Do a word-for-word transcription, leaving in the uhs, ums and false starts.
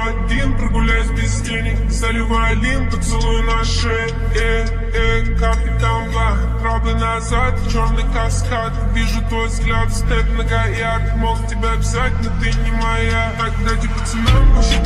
Один прогуляюсь без денег, заливаю лин, поцелуй на шее. Э, э, капитан Бла, крабы назад, черный каскад. Вижу твой взгляд, степ многоярд. Мог тебя взять, но ты не моя. Так дайте пацанам,